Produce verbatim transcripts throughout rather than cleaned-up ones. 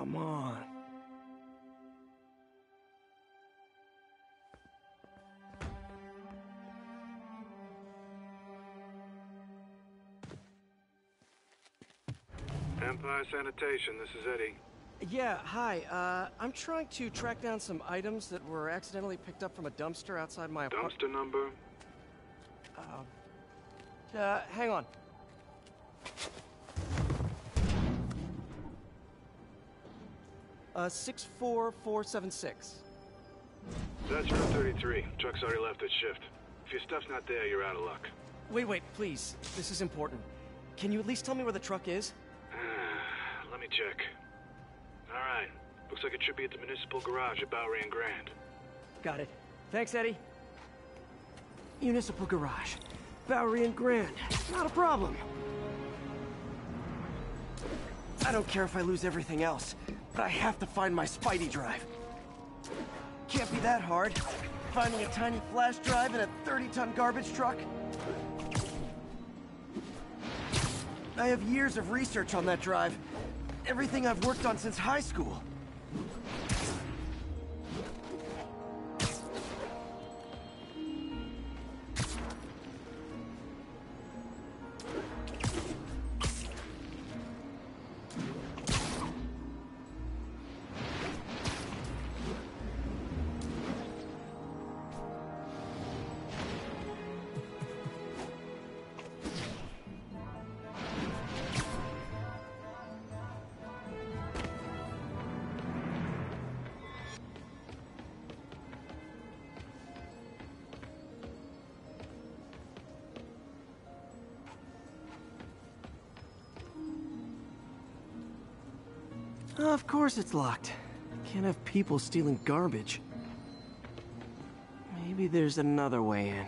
Come on. Empire Sanitation, this is Eddie. Yeah, hi. Uh, I'm trying to track down some items that were accidentally picked up from a dumpster outside my apartment. Dumpster number? Uh, hang on. Uh, six four four seven six. That's room thirty-three. Truck's already left its shift. If your stuff's not there, you're out of luck. Wait, wait, please. This is important. Can you at least tell me where the truck is? Let me check. Alright. Looks like it should be at the municipal garage at Bowery and Grand. Got it. Thanks, Eddie. Municipal garage. Bowery and Grand. Not a problem. I don't care if I lose everything else, but I have to find my Spidey drive. Can't be that hard. Finding a tiny flash drive in a thirty ton garbage truck. I have years of research on that drive. Everything I've worked on since high school. Of course it's locked. Can't have people stealing garbage. Maybe there's another way in.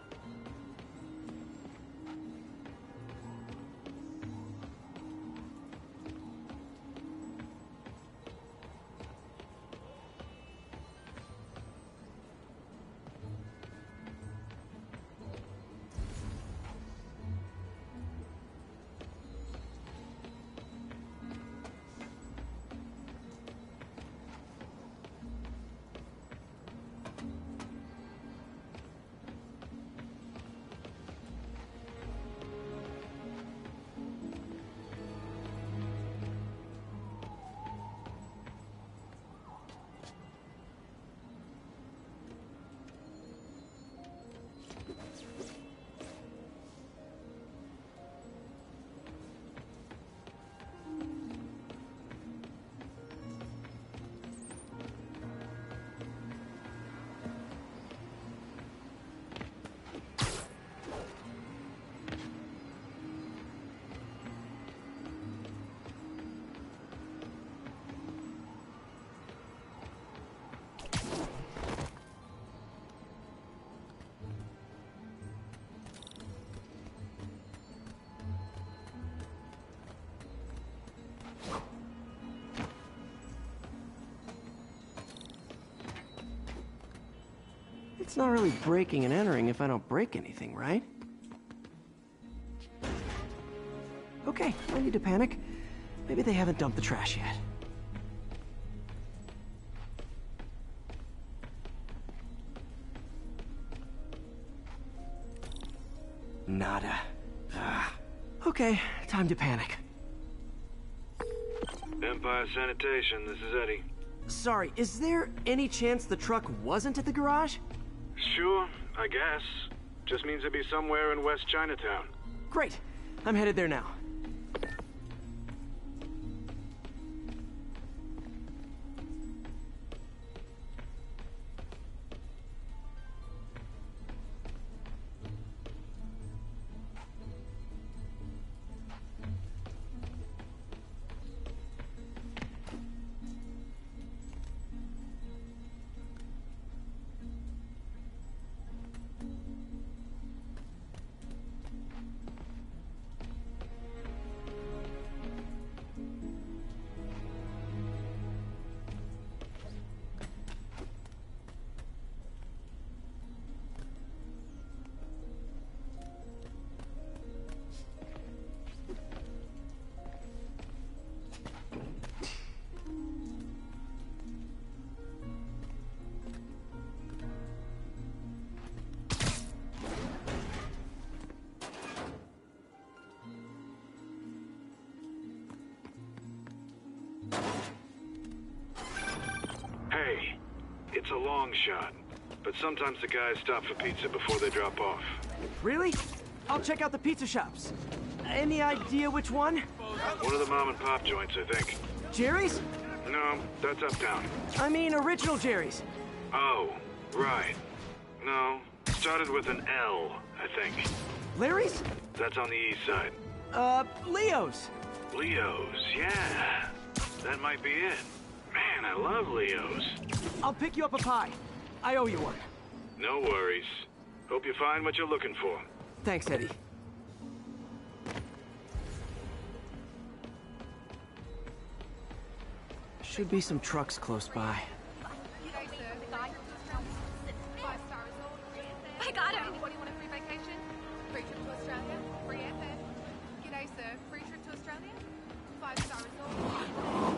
It's not really breaking and entering if I don't break anything, right? Okay, no need to panic. Maybe they haven't dumped the trash yet. Nada. Ah. Okay, time to panic. Empire Sanitation, this is Eddie. Sorry, is there any chance the truck wasn't at the garage? Sure, I guess. Just means it'd be somewhere in West Chinatown. Great. I'm headed there now. it's a long shot, but sometimes the guys stop for pizza before they drop off. Really? I'll check out the pizza shops. Any idea which one? One of the mom and pop joints, I think. Jerry's? No, that's uptown. I mean original Jerry's. Oh, right. No, started with an L, I think. Larry's? That's on the east side. Uh, Leo's. Leo's, yeah. That might be it. Man, I love Leo's. I'll pick you up a pie. I owe you one. No worries. Hope you find what you're looking for. Thanks, Eddie. Should be some trucks close by. I got him. What do you want, a free vacation? Free trip to Australia? Free airfare. G'day, sir. Free trip to Australia? Five star resort.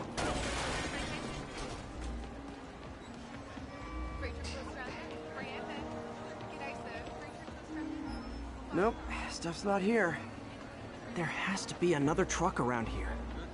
Free trip to Australia? Free airfare. G'day, sir. Free trip to Australia? Nope, stuff's not here. There has to be another truck around here.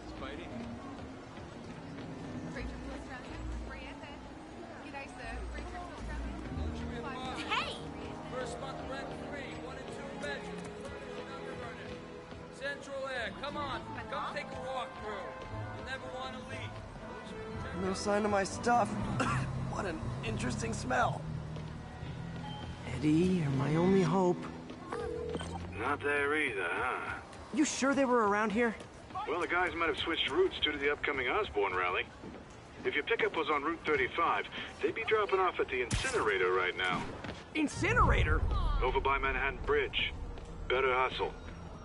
Free trip to Australia? Free airfare. G'day, sir. Free trip to Australia? Five star Hey! First month rent free, one and two bedrooms, number runner. Central Air, come on, come take a walk through. You'll never want to leave. No sign of my stuff. What an interesting smell. Eddie, you're my only hope. Not there either, huh? You sure they were around here? Well, the guys might have switched routes due to the upcoming Osborne rally. If your pickup was on Route thirty-five, they'd be dropping off at the incinerator right now. Incinerator? Over by Manhattan Bridge. Better hustle.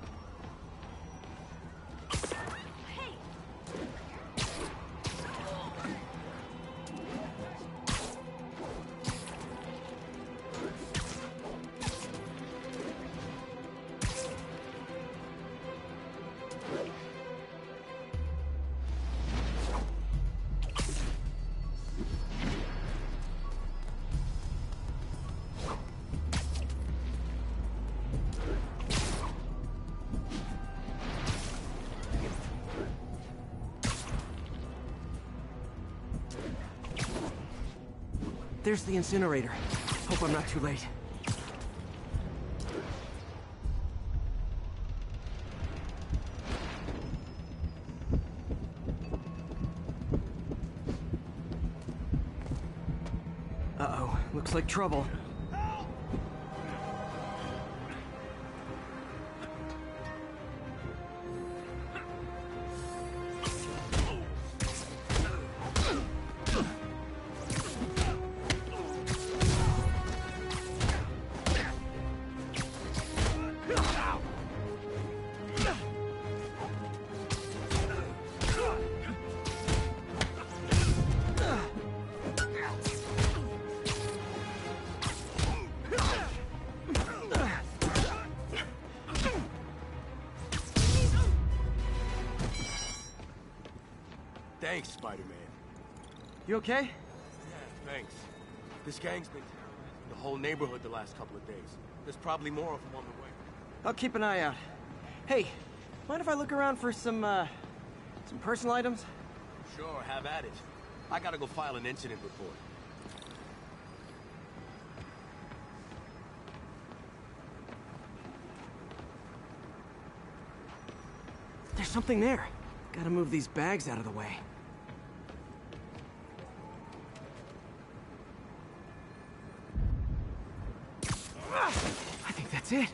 There's the incinerator. Hope I'm not too late. Uh-oh, looks like trouble. Thanks, Spider-Man. You okay? Yeah, thanks. This gang's been in the whole neighborhood the last couple of days. There's probably more of them on the way. I'll keep an eye out. Hey, mind if I look around for some, uh, some personal items? Sure, have at it. I gotta go file an incident report. There's something there. Gotta move these bags out of the way. I think that's it.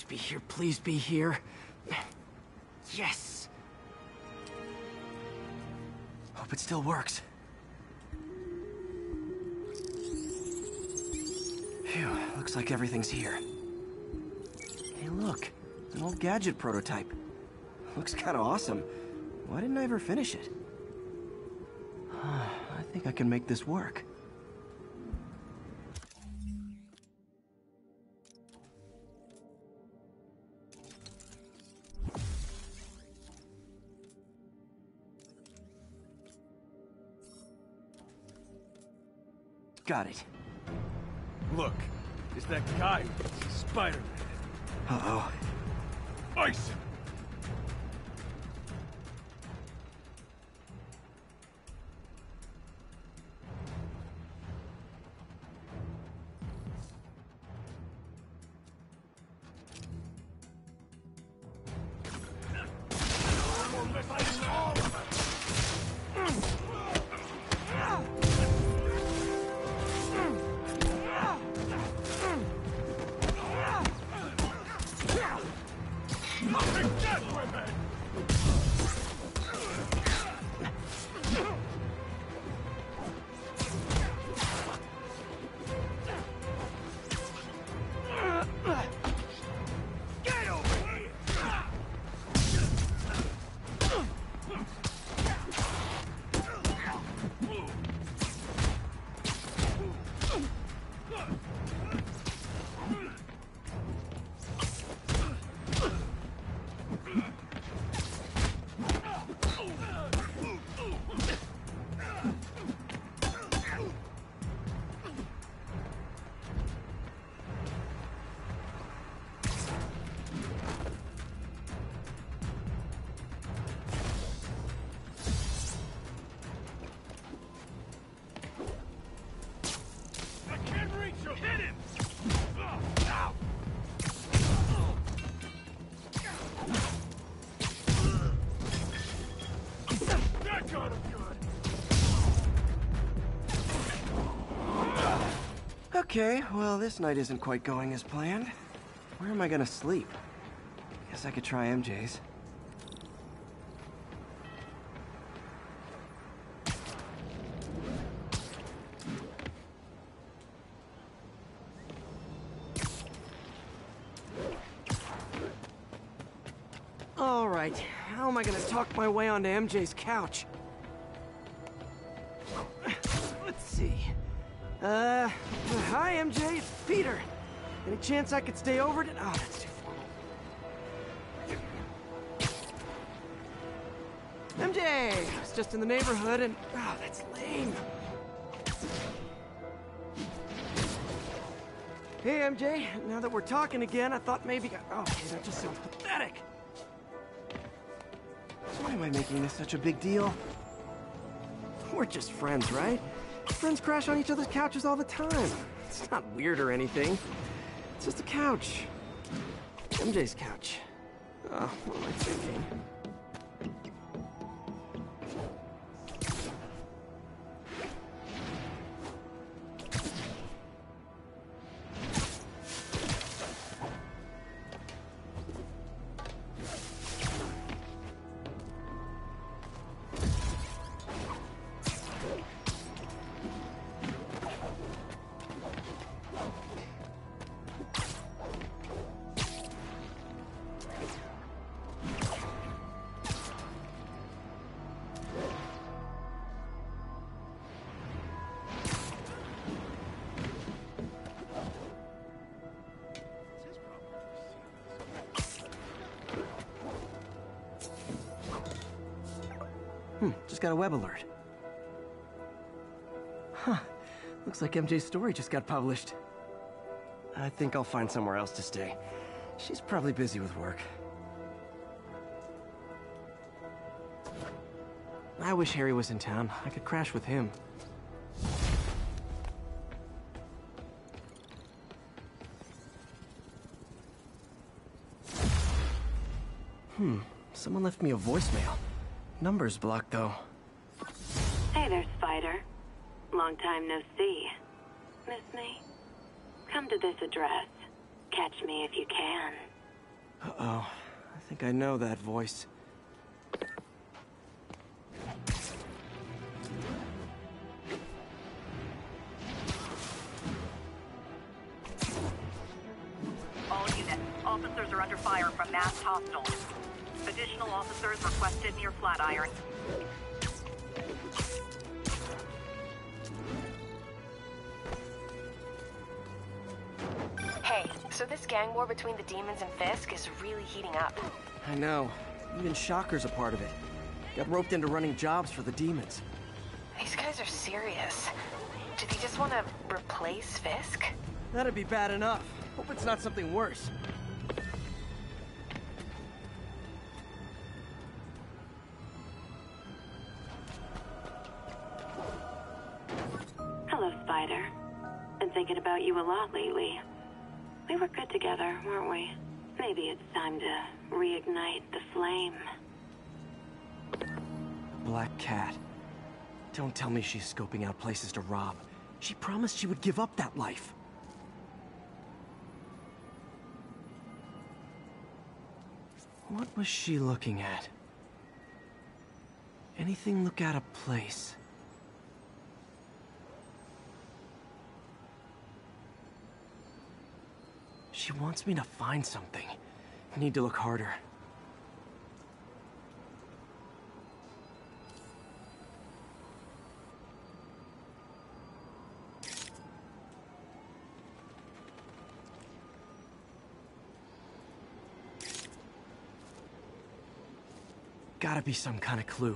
Please be here, please be here. Yes! Hope it still works. Phew, looks like everything's here. Hey look, an old gadget prototype. Looks kinda awesome. Why didn't I ever finish it? I think I can make this work. Got it. Look, it's that guy, Spider-Man. Uh-oh. Ice him! Okay, well, this night isn't quite going as planned. Where am I gonna sleep? Guess I could try M J's. All right, how am I gonna talk my way onto M J's couch? Let's see. Uh, hi, M J. It's Peter. Any chance I could stay over to... Oh, that's too formal. M J! I was just in the neighborhood and... Oh, that's lame. Hey, M J. Now that we're talking again, I thought maybe... Oh, okay, that just sounds pathetic. Why am I making this such a big deal? We're just friends, right? Friends crash on each other's couches all the time. It's not weird or anything. It's just a couch. M J's couch. Oh, what am I thinking? Hmm, just got a web alert. Huh, looks like M J's story just got published. I think I'll find somewhere else to stay. She's probably busy with work. I wish Harry was in town. I could crash with him. Hmm, someone left me a voicemail. Number's blocked, though. Hey there, Spider. Long time no see. Miss me? Come to this address. Catch me if you can. Uh-oh. I think I know that voice. All units, officers are under fire from masked hostiles. Additional officers requested near Flatiron. Hey, so this gang war between the demons and Fisk is really heating up. I know. Even Shocker's a part of it. Got roped into running jobs for the demons. These guys are serious. Do they just want to replace Fisk? That'd be bad enough. Hope it's not something worse. Hello, Spider. Been thinking about you a lot lately. We were good together, weren't we? Maybe it's time to reignite the flame. Black Cat. Don't tell me she's scoping out places to rob. She promised she would give up that life. What was she looking at? Anything look out of place? She wants me to find something. I need to look harder. Gotta be some kind of clue.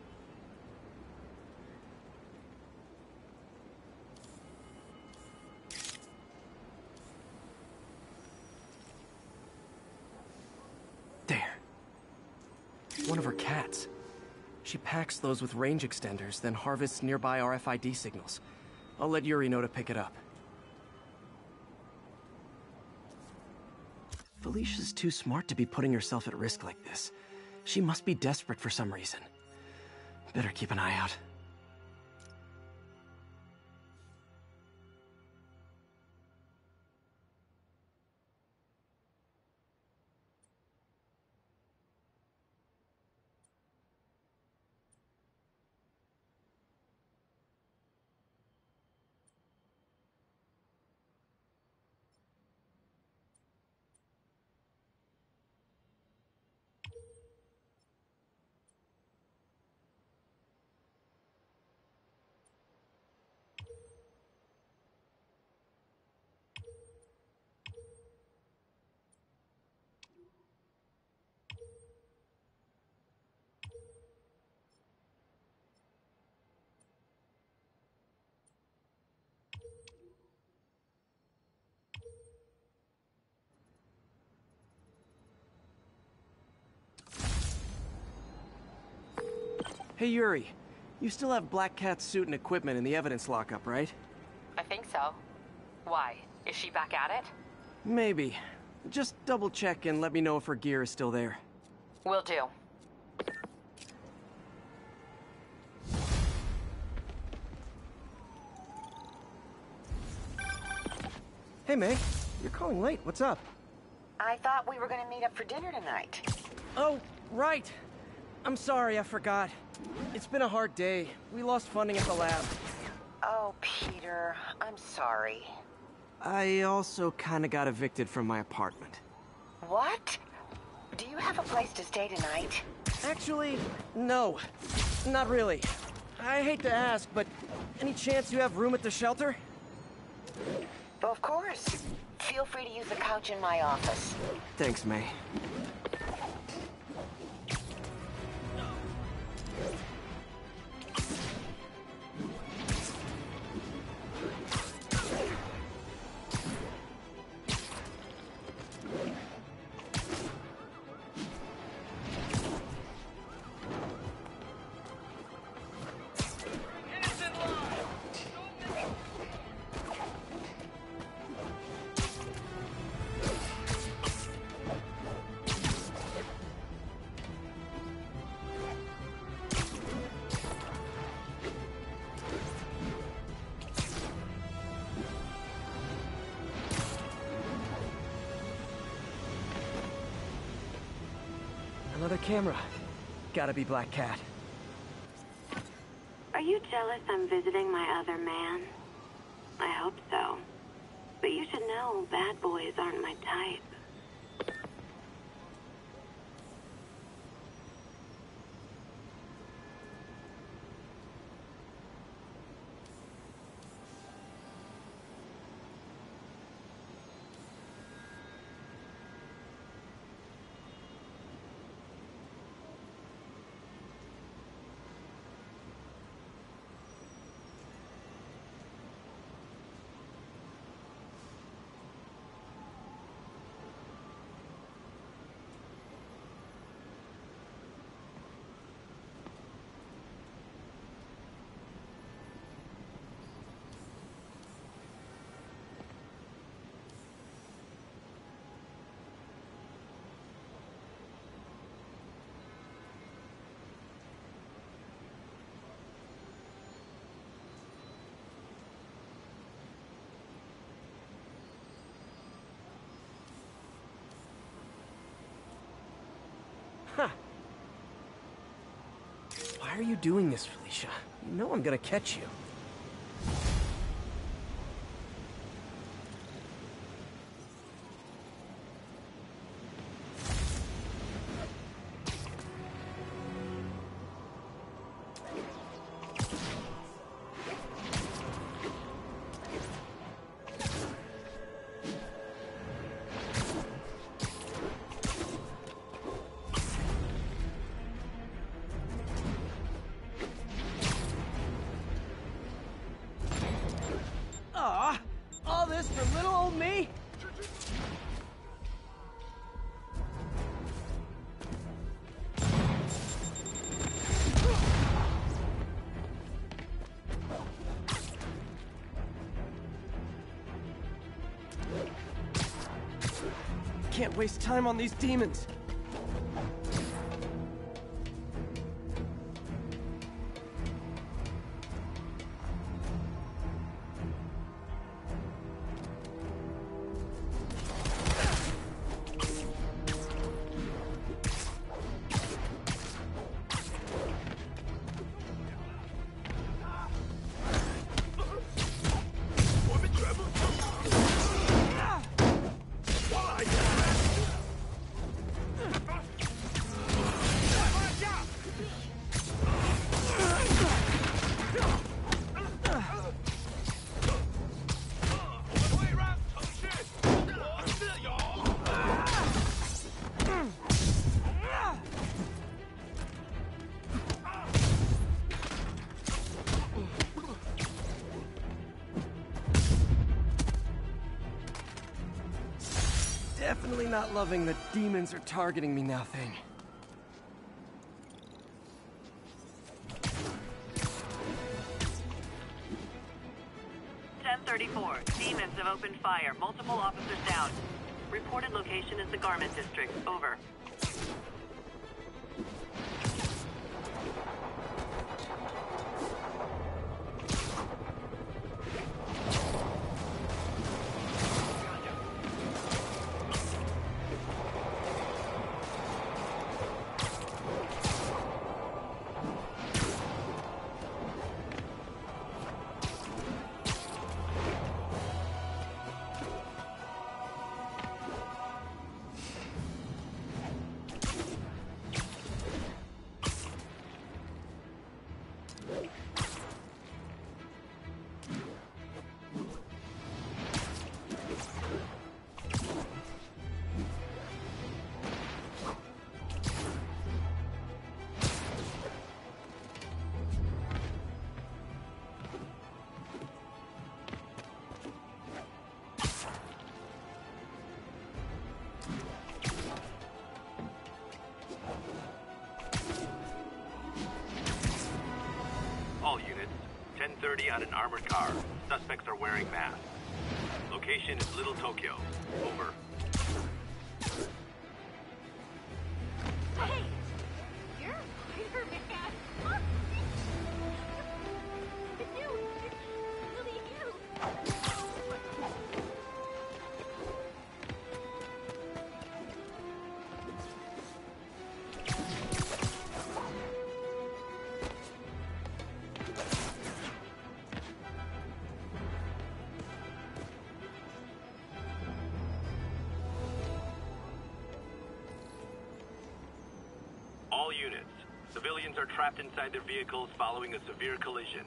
There. One of her cats. She packs those with range extenders, then harvests nearby R F I D signals. I'll let Yuri know to pick it up. Felicia's too smart to be putting herself at risk like this. She must be desperate for some reason. Better keep an eye out. Hey, Yuri. You still have Black Cat's suit and equipment in the evidence lockup, right? I think so. Why? Is she back at it? Maybe. Just double check and let me know if her gear is still there. Will do. Hey, May. You're calling late. What's up? I thought we were gonna meet up for dinner tonight. Oh, right. I'm sorry, I forgot. It's been a hard day. We lost funding at the lab. Oh, Peter, I'm sorry. I also kinda got evicted from my apartment. What? Do you have a place to stay tonight? Actually, no. Not really. I hate to ask, but any chance you have room at the shelter? Of course. Feel free to use the couch in my office. Thanks, May. Another camera. Gotta be Black Cat. Are you jealous I'm visiting my other man? I hope so. But you should know bad boys aren't my type. Huh. Why are you doing this, Felicia? You know I'm gonna catch you. Aw, all this for little old me? Can't waste time on these demons. Definitely not loving the demons are targeting me now thing. ten thirty-four. Demons have opened fire. Multiple officers down. Reported location is the Garment District. Over. ten thirty on an armored car. Suspects are wearing masks. Location is Little Tokyo. Over. Hey! You're Spider-Man! It's you! It's really you! units. Civilians are trapped inside their vehicles following a severe collision.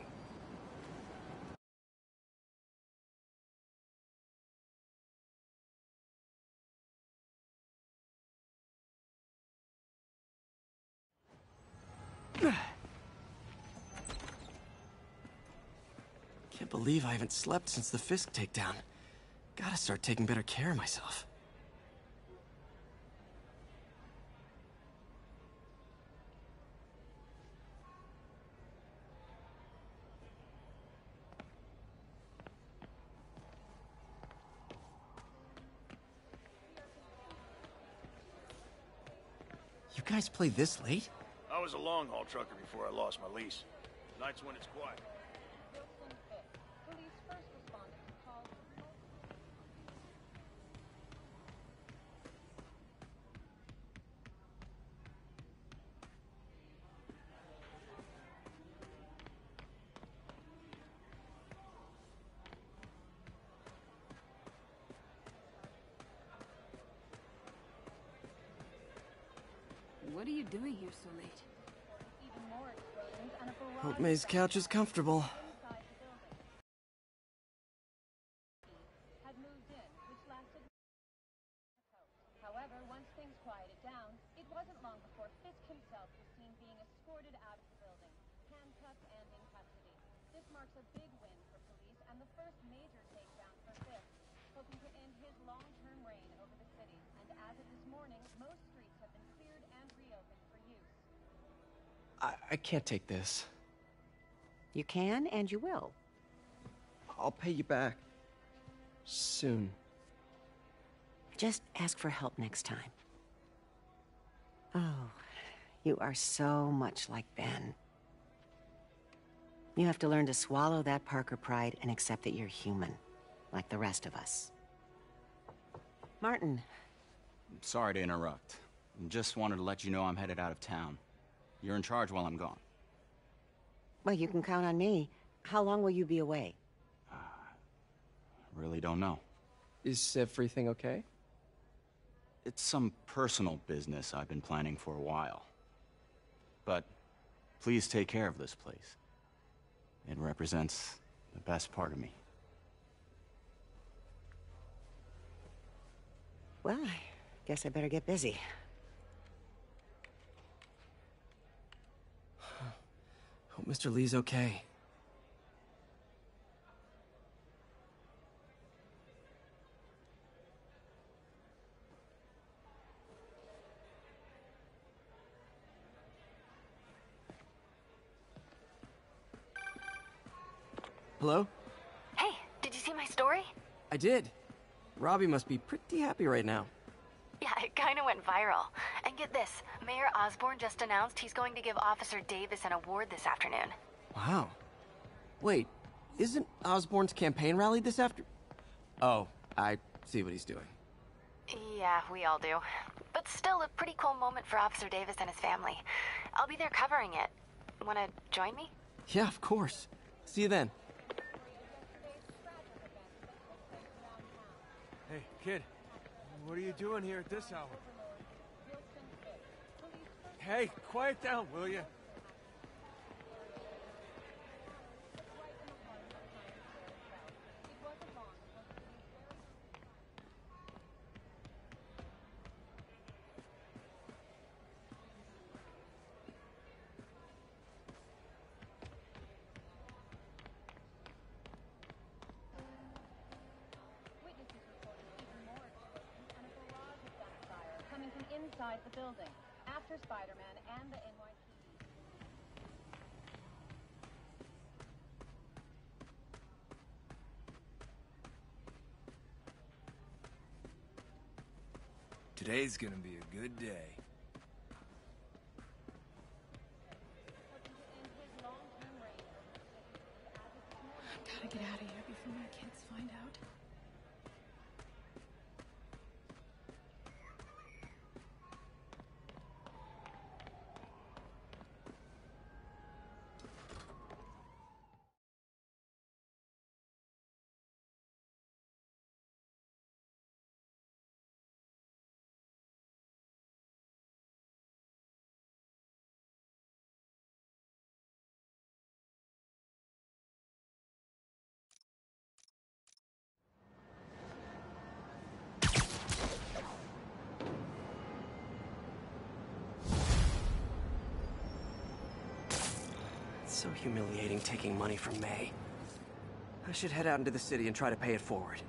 Can't believe I haven't slept since the Fisk takedown. Gotta start taking better care of myself. You guys play this late? I was a long-haul trucker before I lost my lease. Nights when it's quiet. What are you doing here so late? Hope May's couch is comfortable. However, once things quieted down, it wasn't long before Fisk himself was seen being escorted out of the building, handcuffed and in custody. This marks a big win for police and the first major takedown for Fisk, hoping to end his long-term reign over the city. And as of this morning, most streets have been cleared and reopened for use. I, I can't take this. You can, and you will. I'll pay you back. Soon. Just ask for help next time. Oh, you are so much like Ben. You have to learn to swallow that Parker pride and accept that you're human, like the rest of us. Martin. Sorry to interrupt. Just wanted to let you know I'm headed out of town. You're in charge while I'm gone. Well, you can count on me. How long will you be away? Uh, really don't know. Is everything okay? It's some personal business I've been planning for a while. But please take care of this place. It represents the best part of me. Well, I guess I better get busy. Hope Mister Lee's okay. Hello? Hey, did you see my story? I did. Robbie must be pretty happy right now. Yeah, it kinda went viral. And get this, Mayor Osborn just announced he's going to give Officer Davis an award this afternoon. Wow. Wait, isn't Osborn's campaign rally this after... Oh, I see what he's doing. Yeah, we all do. But still a pretty cool moment for Officer Davis and his family. I'll be there covering it. Wanna join me? Yeah, of course. See you then. Hey, kid. What are you doing here at this hour? Hey, quiet down, will you? Coming from inside the building, after Spider-Man and the N Y P D. Today's gonna be a good day. Gotta get out of here before my kids find out. So humiliating taking money from May. I should head out into the city and try to pay it forward.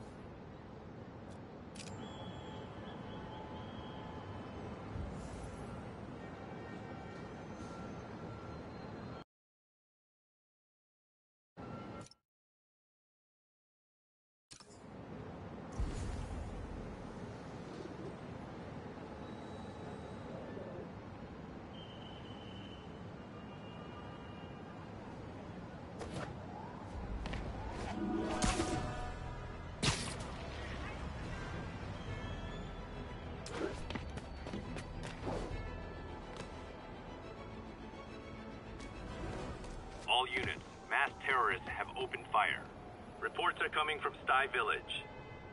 All units, mass terrorists have opened fire. Reports are coming from Sty Village.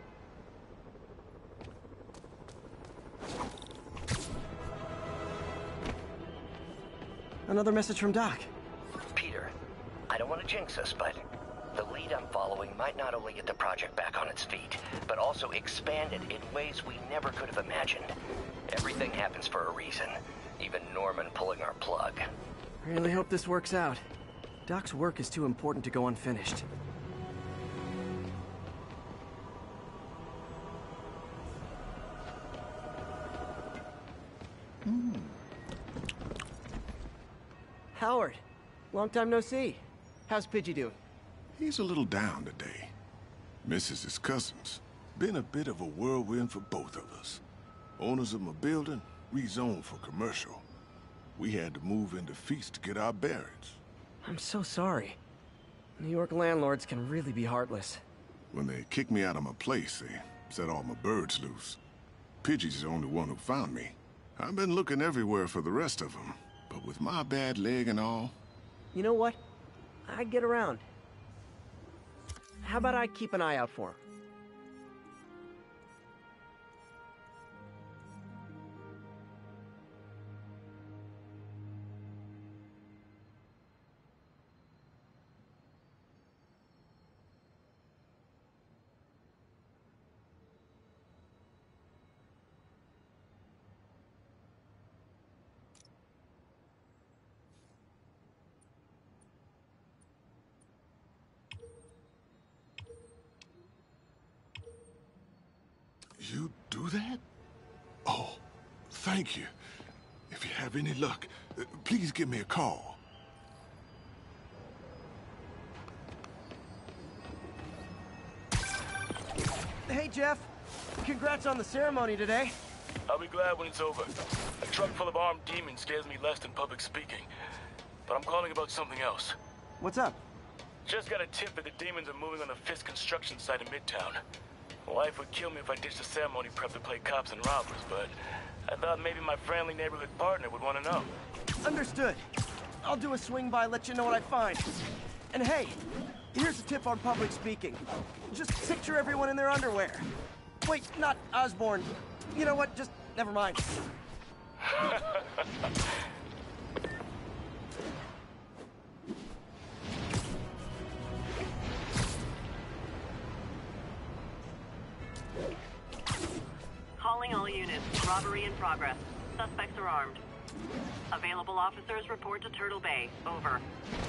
Another message from Doc. Peter, I don't want to jinx us, but the lead I'm following might not only get the project back on its feet, but also expand it in ways we never could have imagined. Everything happens for a reason, even Norman pulling our plug. Really hope this works out. Doc's work is too important to go unfinished. Mm. Howard, long time no see. How's Pidgey doing? He's a little down today. Missus his cousins. Been a bit of a whirlwind for both of us. Owners of my building rezoned for commercial. We had to move into Feast to get our bearings. I'm so sorry. New York landlords can really be heartless. When they kicked me out of my place, they set all my birds loose. Pidgey's the only one who found me. I've been looking everywhere for the rest of them, but with my bad leg and all... You know what? I'd get around. How about I keep an eye out for him? You do that? Oh, thank you. If you have any luck, uh, please give me a call. Hey, Jeff. Congrats on the ceremony today. I'll be glad when it's over. A truck full of armed demons scares me less than public speaking. But I'm calling about something else. What's up? Just got a tip that the demons are moving on the Fisk construction site in Midtown. My wife would kill me if I ditched the ceremony prep to play cops and robbers, but I thought maybe my friendly neighborhood partner would want to know. Understood. I'll do a swing by, let you know what I find. And hey, here's a tip on public speaking. Just picture everyone in their underwear. Wait, not Osborn. You know what? Just never mind. Calling all units. Robbery in progress. Suspects are armed. Available officers report to Turtle Bay. Over.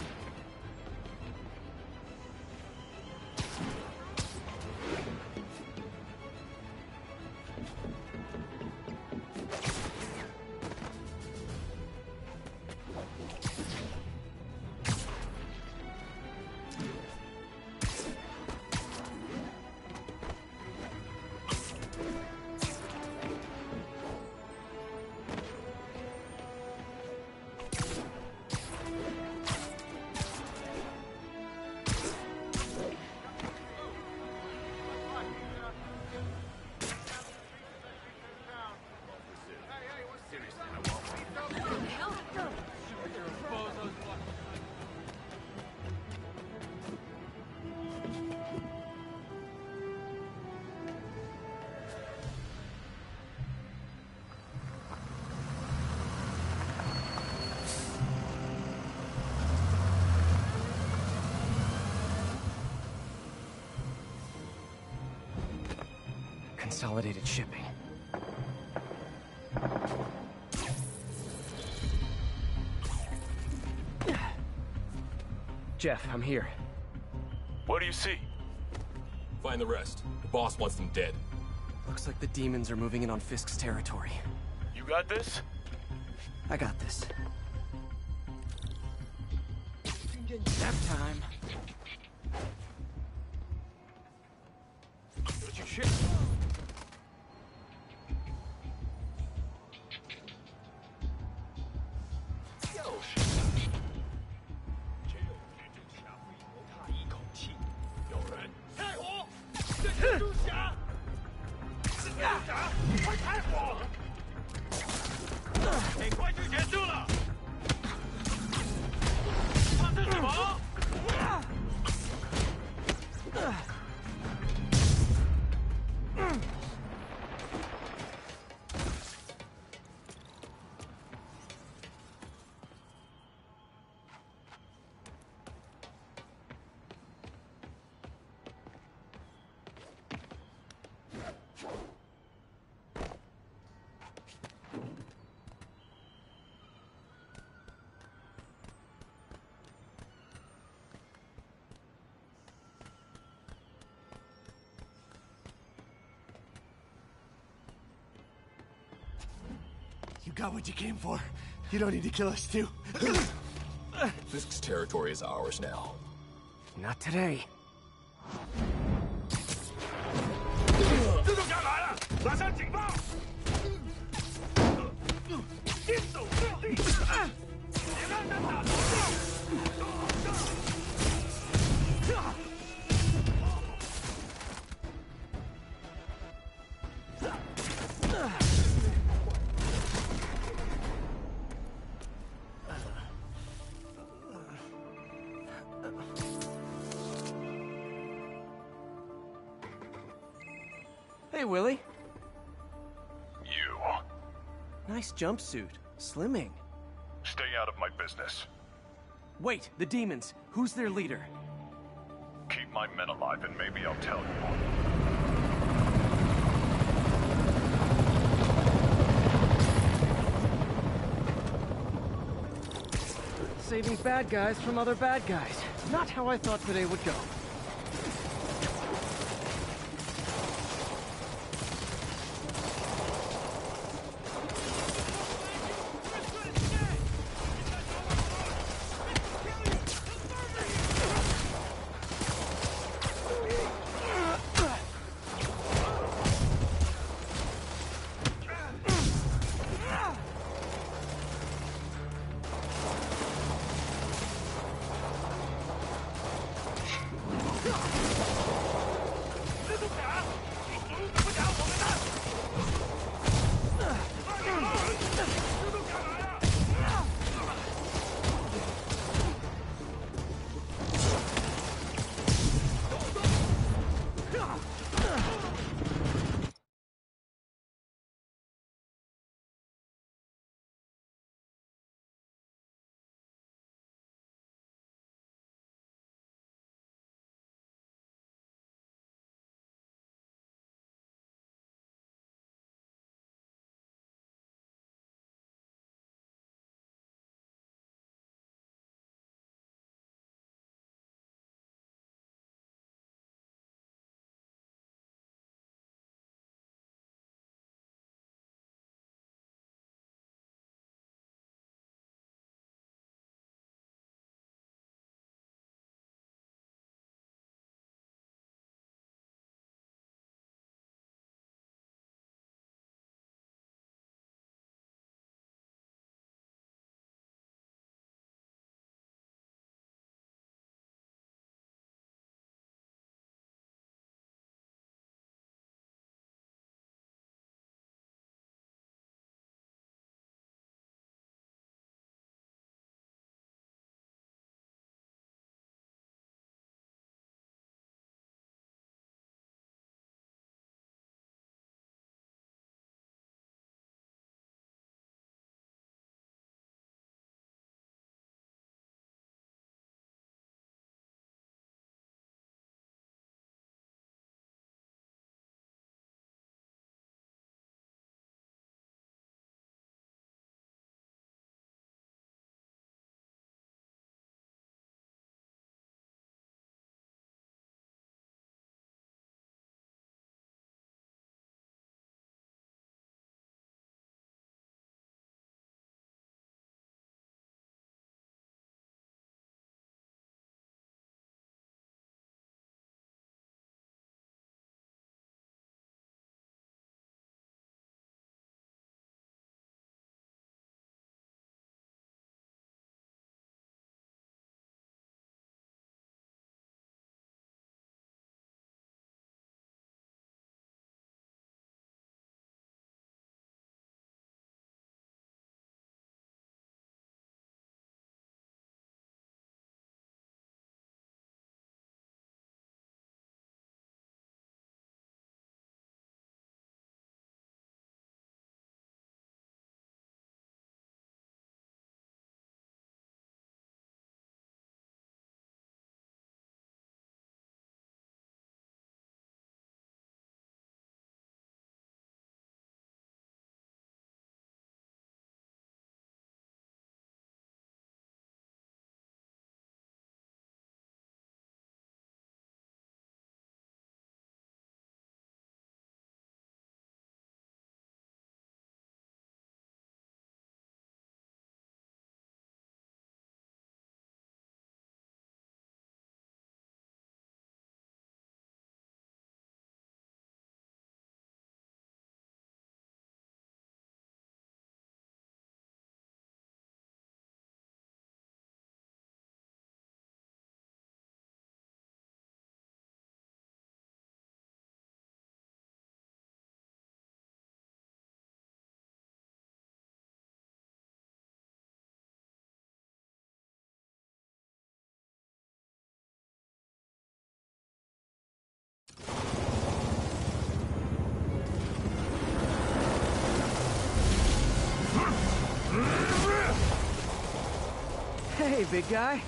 Consolidated shipping. Jeff, I'm here. What do you see? Find the rest. The boss wants them dead. Looks like the demons are moving in on Fisk's territory. You got this? I got this. Nap time. Shit. You got what you came for. You don't need to kill us, too. Fisk's territory is ours now. Not today. 自动下来了，马上警报！坚守阵地，别让他打错。 Hey, Willie. You. Nice jumpsuit. Slimming. Stay out of my business. Wait, the demons. Who's their leader? Keep my men alive and maybe I'll tell you. Saving bad guys from other bad guys. Not how I thought today would go. Hey, big guy.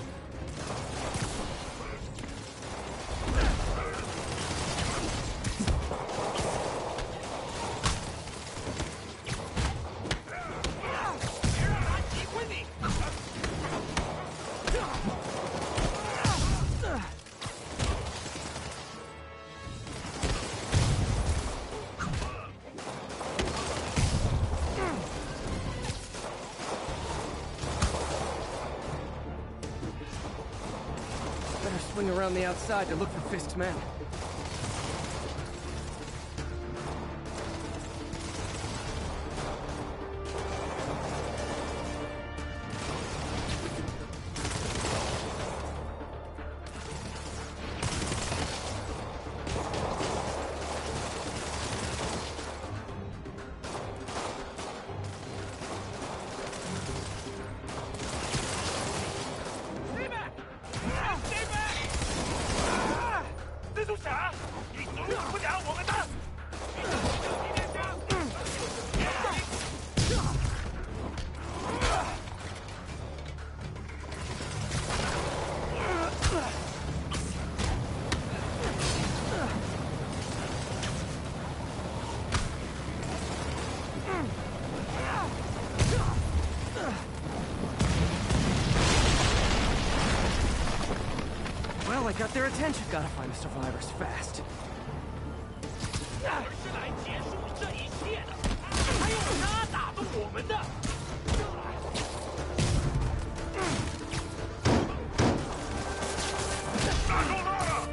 Swing around the outside to look for Fisk's men. Well, I got their attention. Gotta find the survivors fast. 而是来结束这一切的，还有他打动我们的。打够了！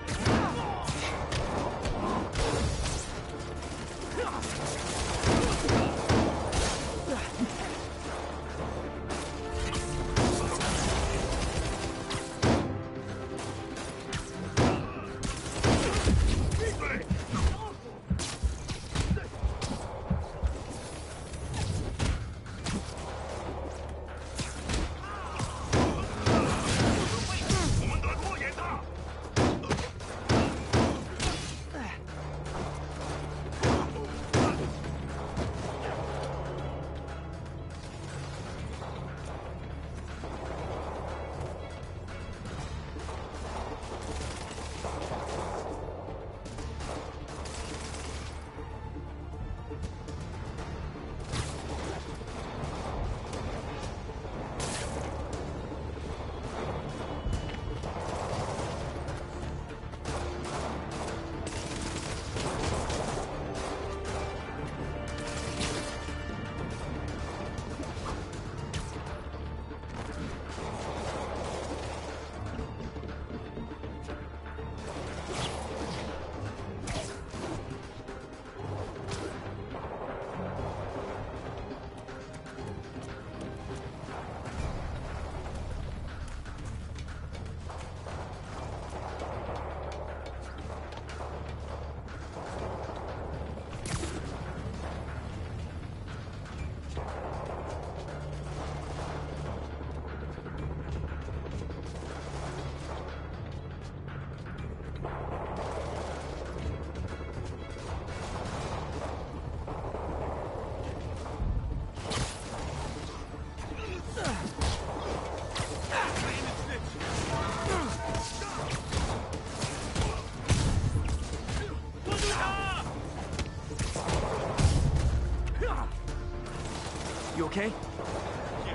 You okay? Yeah.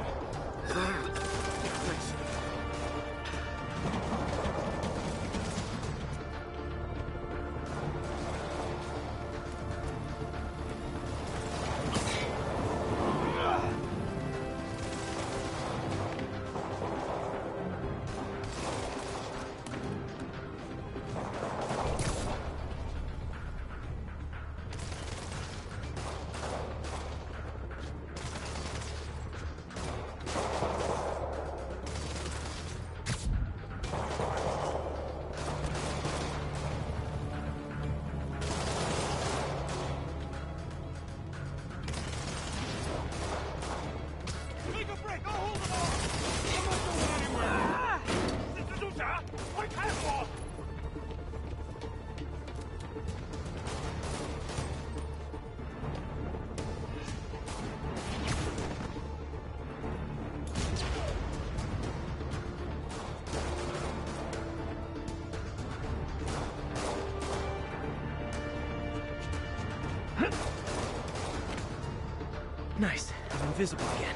Thanks. Nice. I'm invisible again.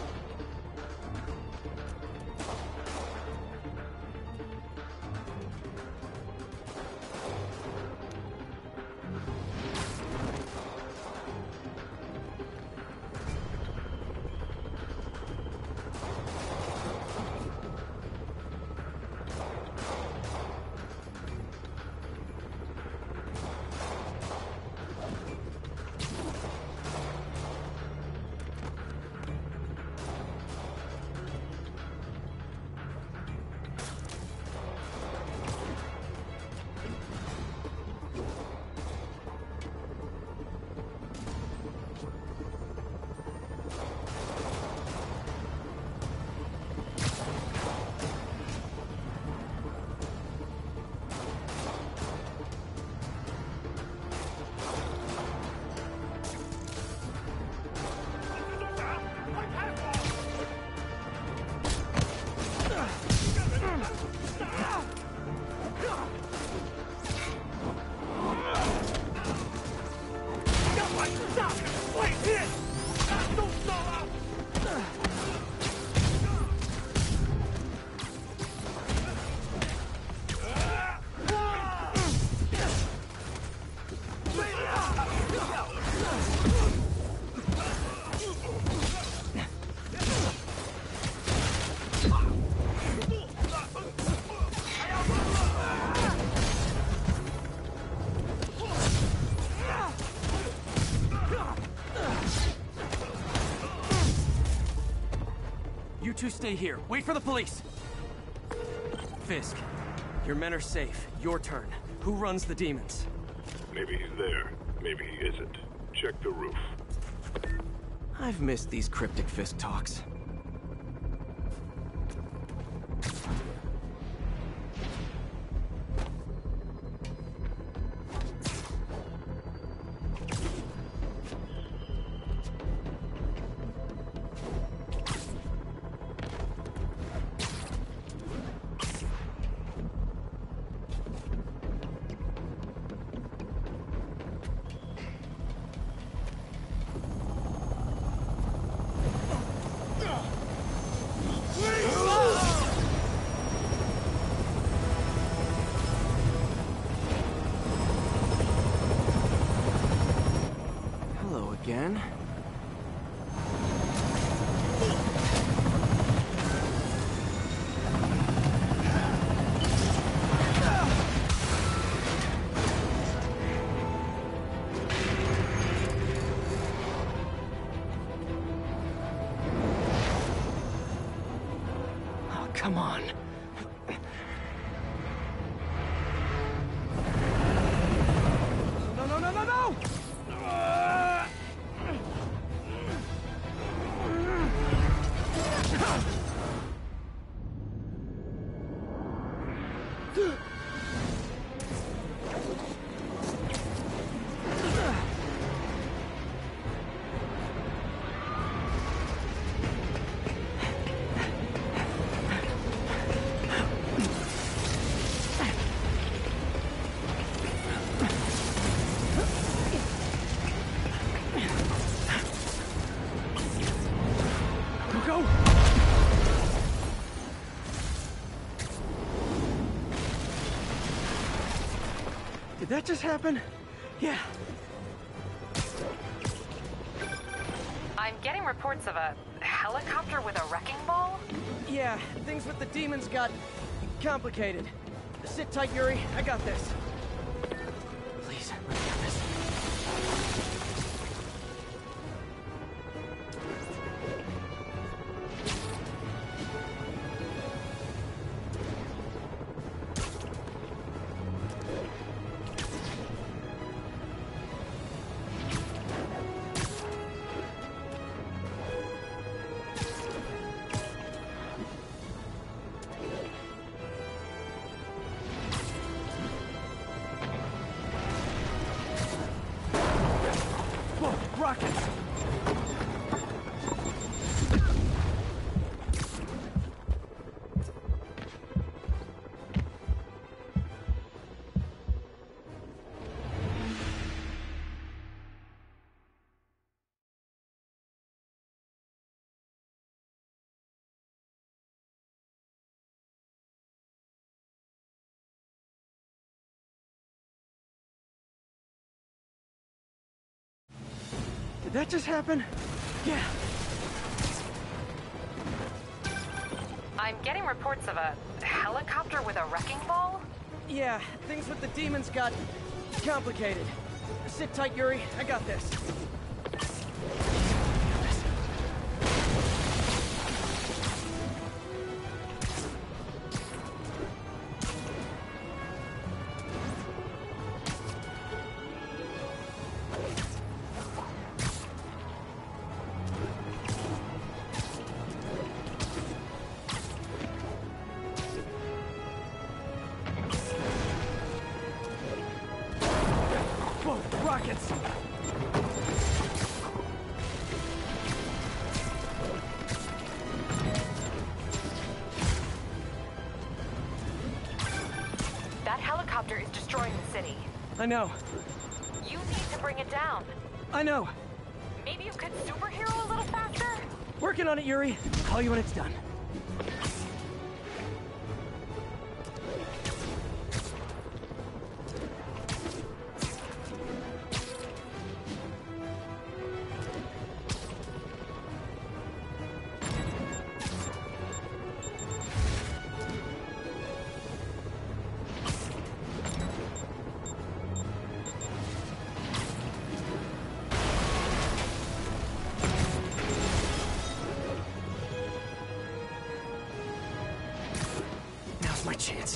You two stay here. Wait for the police. Fisk, your men are safe. Your turn. Who runs the demons? Maybe he's there. Maybe he isn't. Check the roof. I've missed these cryptic Fisk talks. Again? Oh, come on. No, no, no, no, no! Did that just happen? Yeah. I'm getting reports of a helicopter with a wrecking ball? Yeah, things with the demons got complicated. Sit tight, Yuri. I got this. Please, let me get this. Did that just happen? Yeah. I'm getting reports of a helicopter with a wrecking ball? Yeah, things with the demons got complicated. Sit tight, Yuri. I got this. Rockets! That helicopter is destroying the city. I know. You need to bring it down. I know. Maybe you could superhero a little faster? Working on it, Yuri. Call you when it's done. Now's my chance.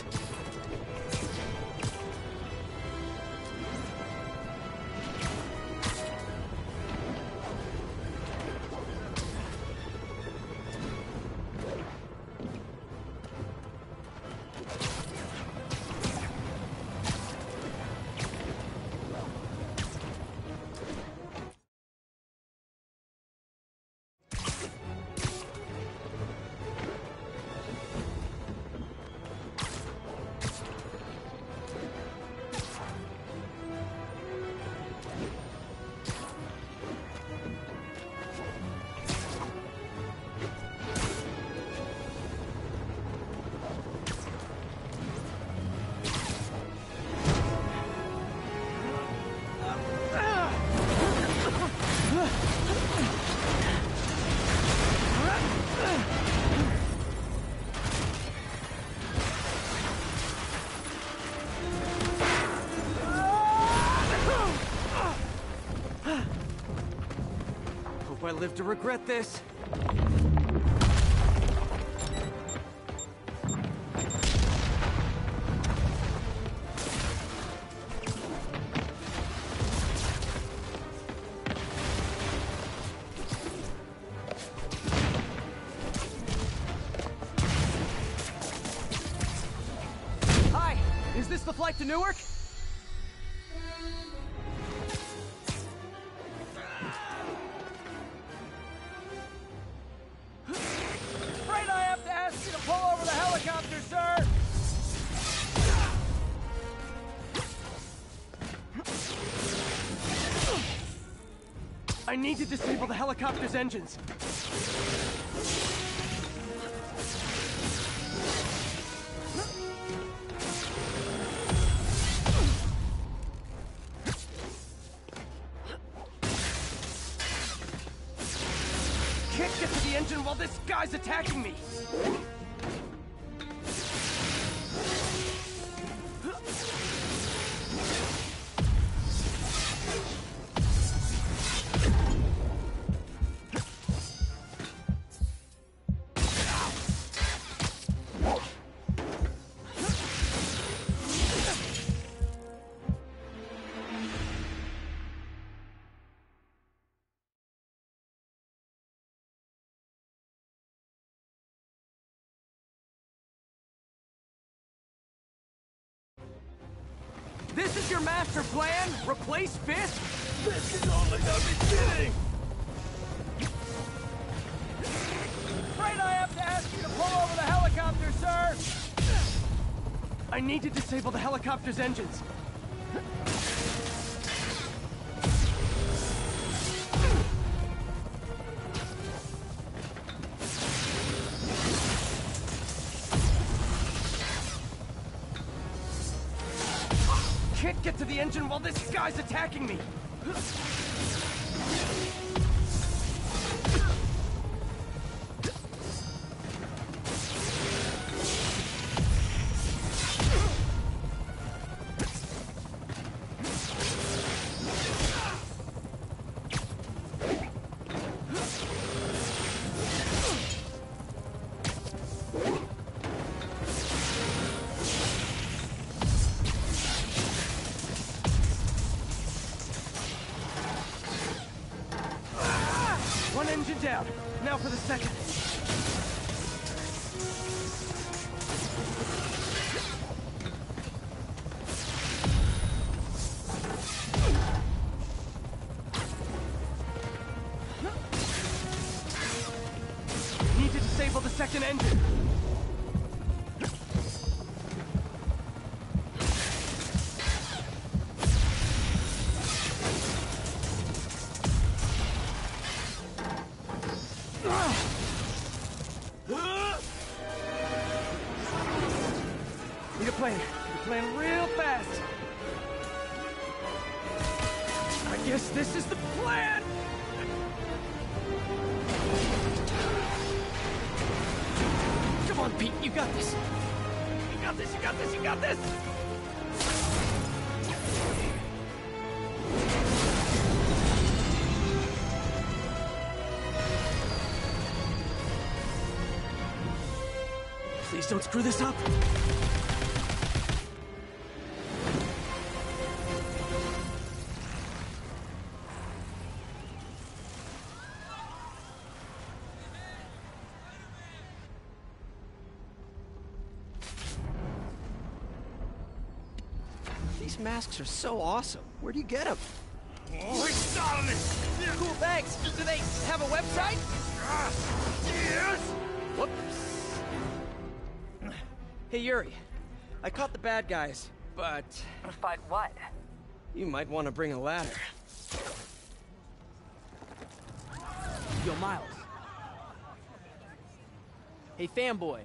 Hope I live to regret this. Hi, is this the flight to Newark? Afraid I have to ask you to pull over the helicopter, sir! I need to disable the helicopter's engines. Can't get to the engine while this guy's attacking me! This is your master plan? Replace Fisk? This is only the beginning! Afraid I have to ask you to pull over the helicopter, sir! I need to disable the helicopter's engines. Can't get to the engine while this guy's attacking me! Engine down. Now for the second. Need to disable the second engine. Need a plan. Need a plan real fast. I guess this is the plan! Come on, Pete, you got this. You got this, you got this, you got this! Please don't screw this up. These masks are so awesome. Where do you get them? Oh, it's on it! Cool, thanks. Do they have a website? Uh, yes! Whoops. Hey, Yuri. I caught the bad guys, but... But what? You might want to bring a ladder. Yo, Miles. Hey, fanboy.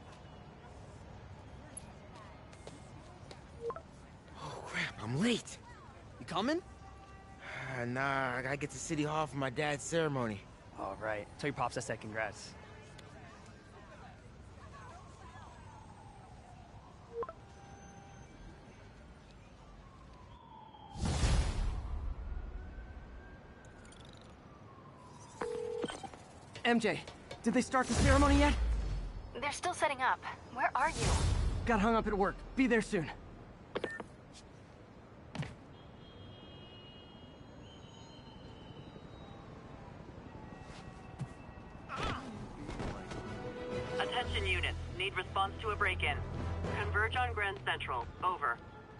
Oh, crap, I'm late. You coming? Uh, nah, I gotta get to City Hall for my dad's ceremony. All right. Tell your pops I said congrats. M J, did they start the ceremony yet? They're still setting up. Where are you? Got hung up at work. Be there soon. Attention units. Need response to a break-in. Converge on Grand Central. Over.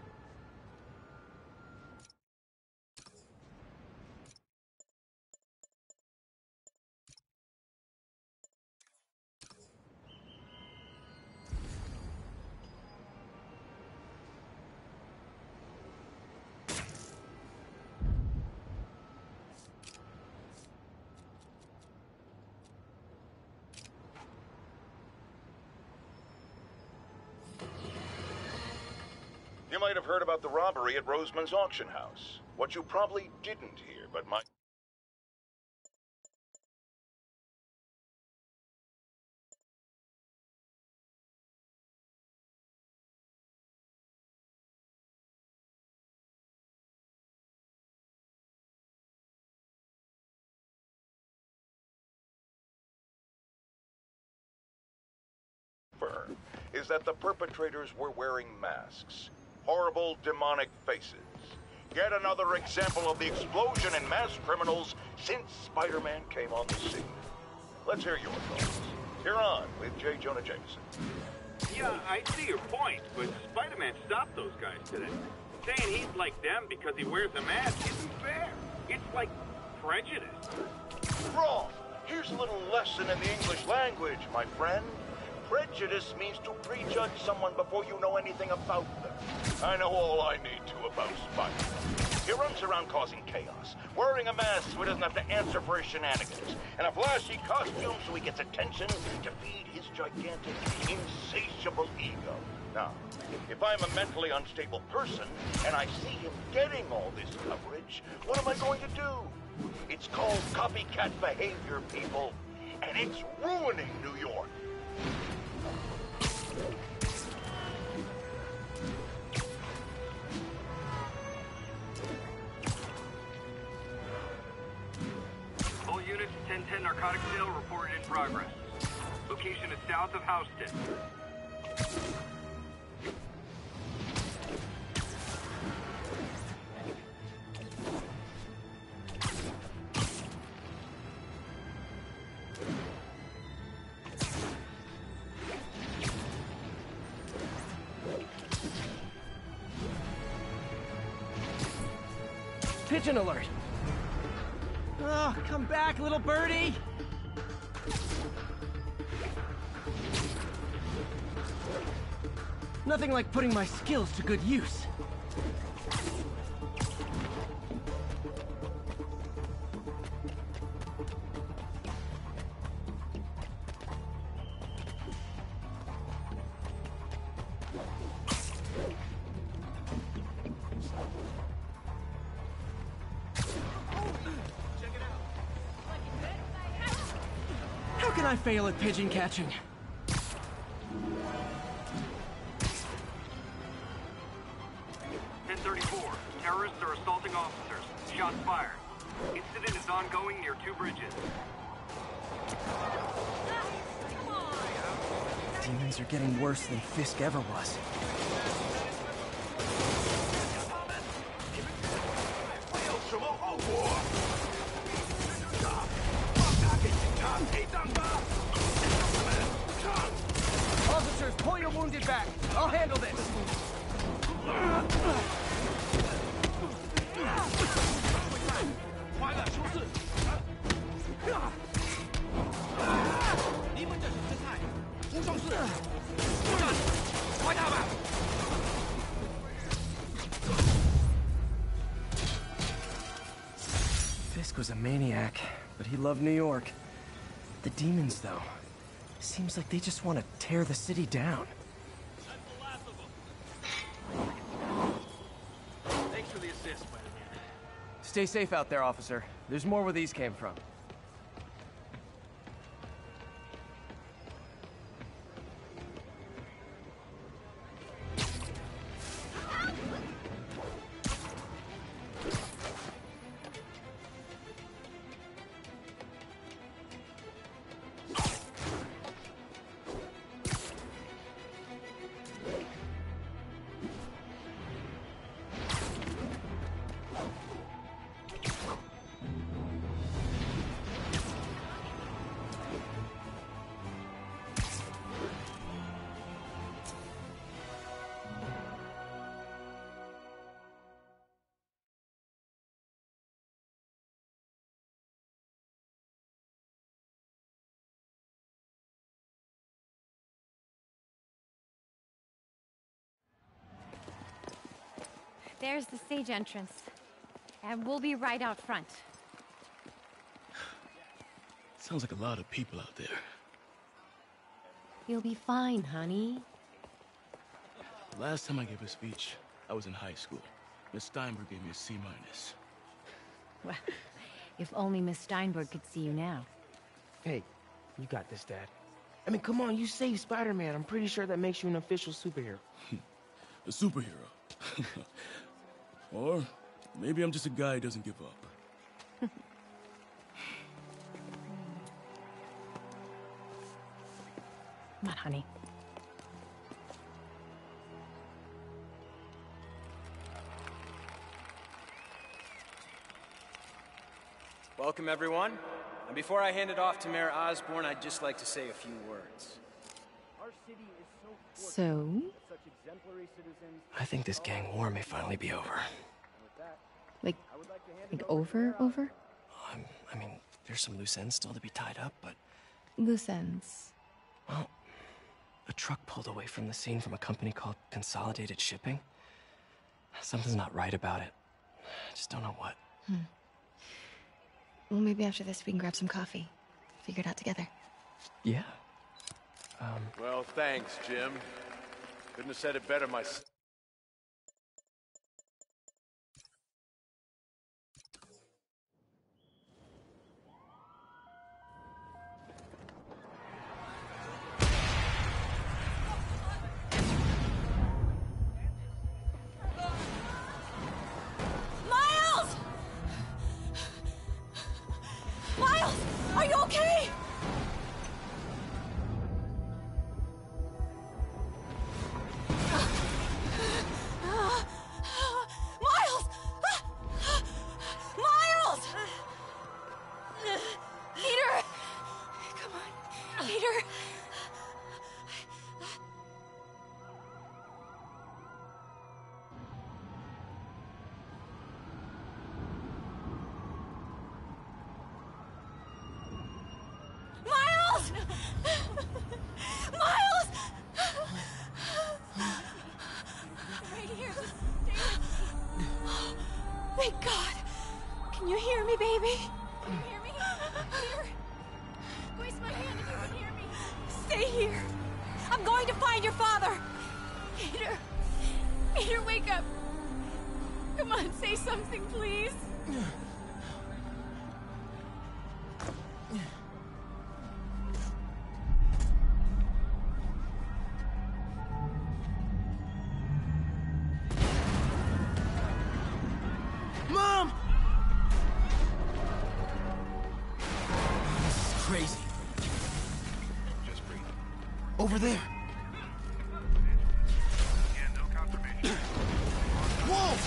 You might have heard about the robbery at Roseman's auction house. What you probably didn't hear, but might... is that the perpetrators were wearing masks. Horrible, demonic faces. Yet another example of the explosion in mass criminals since Spider-Man came on the scene. Let's hear your thoughts. Here on with J. Jonah Jameson. Yeah, I see your point, but Spider-Man stopped those guys today. Saying he's like them because he wears a mask isn't fair. It's like prejudice. Wrong. Here's a little lesson in the English language, my friend. Prejudice means to prejudge someone before you know anything about them. I know all I need to about Spider-Man. He runs around causing chaos, wearing a mask so he doesn't have to answer for his shenanigans, and a flashy costume so he gets attention to feed his gigantic, insatiable ego. Now, if I'm a mentally unstable person, and I see him getting all this coverage, what am I going to do? It's called copycat behavior, people. And it's ruining New York. All units, ten ten narcotic sale reported in progress. Location is south of Houston. Pigeon alert! Oh, come back, little birdie! Nothing like putting my skills to good use. How can I fail at pigeon catching? ten thirty-four. Terrorists are assaulting officers. Shots fired. Incident is ongoing near two bridges. Demons are getting worse than Fisk ever was. Officers, pull your wounded back. I'll handle this. Fisk was a maniac, but he loved New York. The demons, though, seems like they just want to tear the city down. Thanks for the assist, Spider-Man. Stay safe out there, officer. There's more where these came from. There's the stage entrance. And we'll be right out front. Sounds like a lot of people out there. You'll be fine, honey. Last time I gave a speech, I was in high school. Miss Steinberg gave me a C minus. Well, if only Miss Steinberg could see you now. Hey, you got this, Dad. I mean, come on, you saved Spider-Man. I'm pretty sure that makes you an official superhero. A superhero. Or maybe I'm just a guy who doesn't give up. Come on, honey. Welcome, everyone. And before I hand it off to Mayor Osborn, I'd just like to say a few words. So? I think this gang war may finally be over. Like, like over, over? Um, I mean, there's some loose ends still to be tied up, but... Loose ends. Well, a truck pulled away from the scene from a company called Consolidated Shipping. Something's not right about it. I just don't know what. Hmm. Well, maybe after this we can grab some coffee. Figure it out together. Yeah. Um... Well, thanks, Jim. Couldn't have said it better myself. Miles! Are you okay? Miles! Miles! Peter! Come on, Peter! Miles! Miles! Right here, just stay with me. Thank God. Can you hear me, baby? Can you hear me? Peter? Squeeze my hand if you can hear me. Stay here. I'm going to find your father. Peter. Peter, wake up. Come on, say something, please. Mom! This is crazy. Just breathe. Over there. Yeah, no confirmation. Whoa!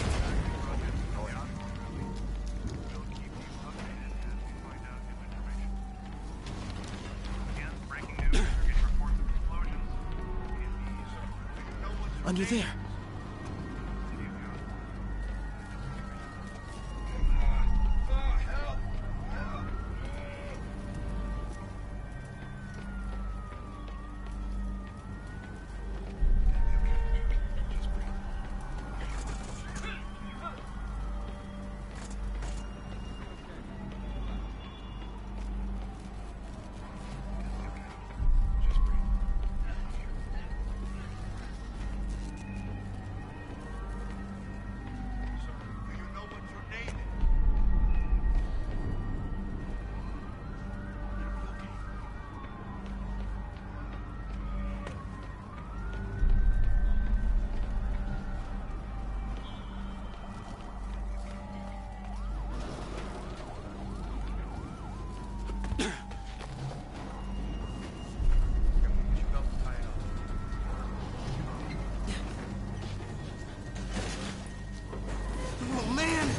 Under there. Oh, man!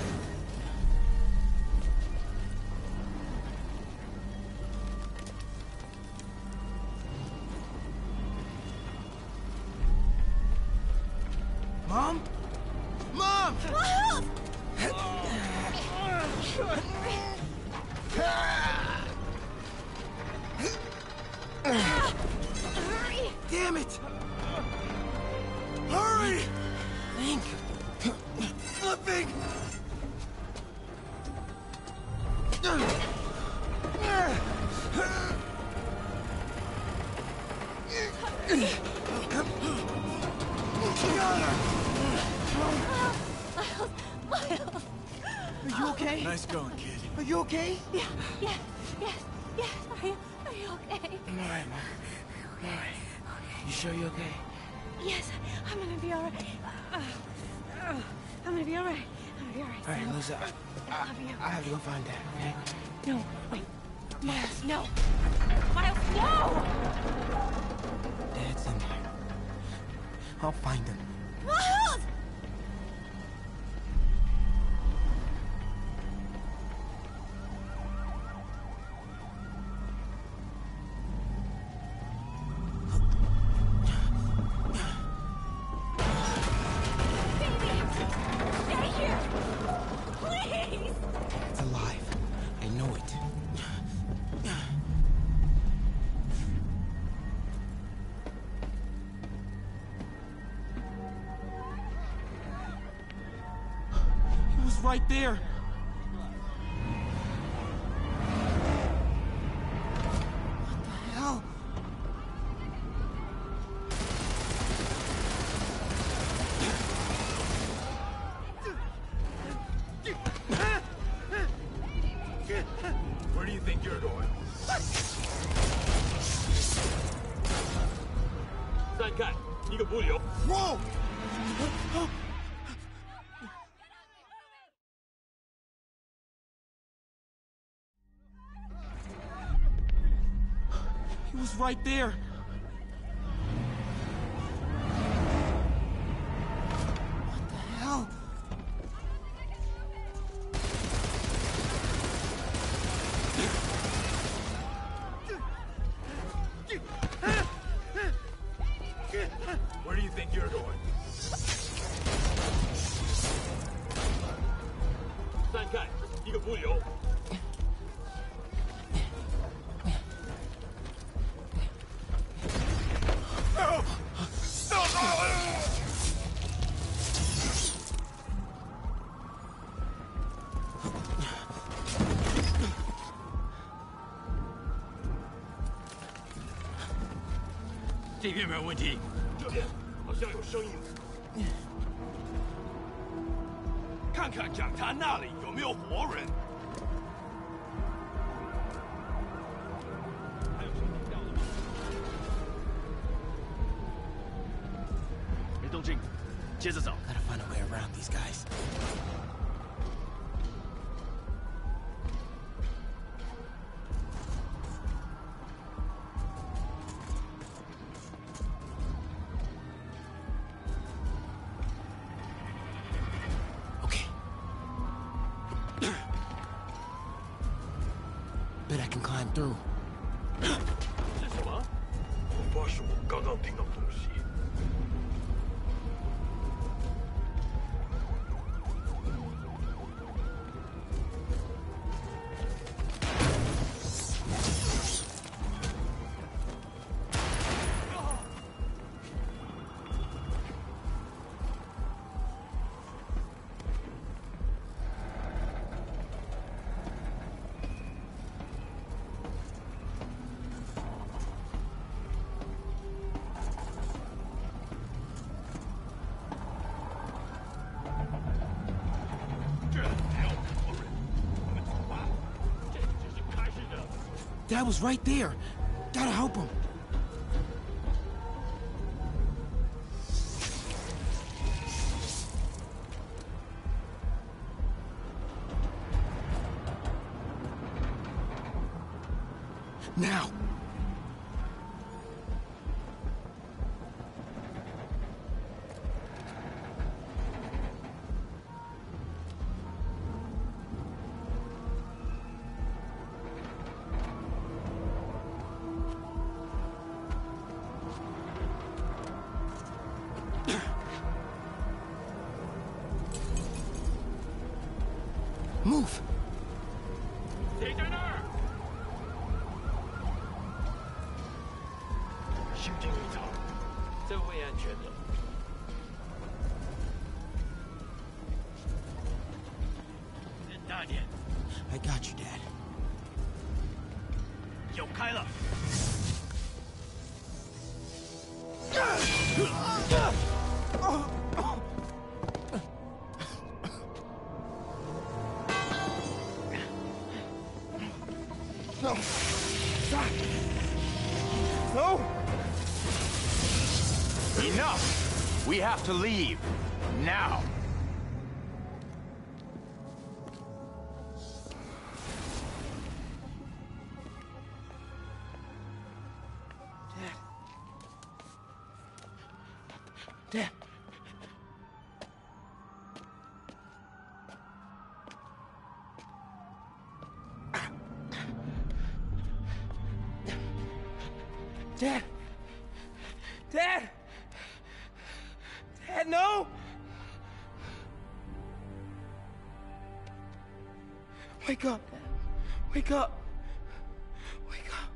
Mom? Mom! Miles! Hurry! Damn it! Hurry! Think. Flipping! Miles! Miles! Are you okay? Nice going, kid. Are you okay? Yeah, yes, yes, yes. Are you, are you okay? I'm alright, Mom. I'm alright. You sure you're okay? Yes, I'm gonna be alright. Uh, uh, I'm gonna be alright. I'm gonna be alright. Alright, Lisa. I, I love you. I have to go find Dad, okay? No, wait. Miles, no. Miles, no! Dad's in there. I'll find him. Miles! It's alive. I know it. He was right there. What the hell? Kid, where do you think you're going? Whoa! It was right there. What the hell? Where do you think you're going? 三盖，一个不留。 这边没有问题。 这边好像有声音。 看看讲坛那里有没有活人。还有声音掉了吗？ 没动静，接着找。 Gotta find a way around these guys. Bet I can climb through. 是什么？恐怕是我刚刚听到东西。 Dad was right there. Gotta help him. Now. Move! 谁在那儿？ 行进一场， 这会安全的。大点。 I got you, Dad. 有开了。 No. Stop. No. Enough! We have to leave. Now. Dad. Dad! Dad! Dad, no! Wake up, Dad. Wake up. Wake up.